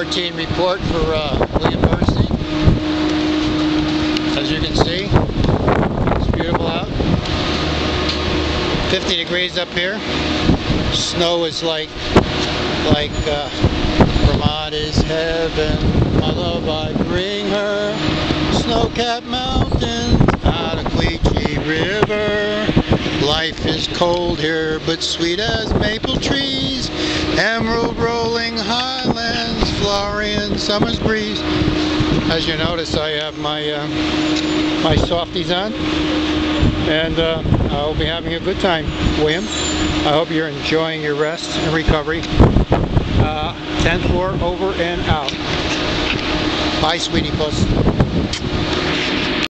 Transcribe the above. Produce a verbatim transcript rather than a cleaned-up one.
fourteen report for uh, William Bernstein. As you can see, it's beautiful out. fifty degrees up here. Snow is like, like uh, Vermont is heaven. My love I bring her. Snow-capped mountains out of Quechee River. Life is cold here, but sweet as maple trees. Emerald rolling highlands, Florian summer's breeze. As you notice, I have my uh, my softies on, and uh, I'll be having a good time, William. I hope you're enjoying your rest and recovery. Uh, tenth floor over and out. Bye, sweetie puss.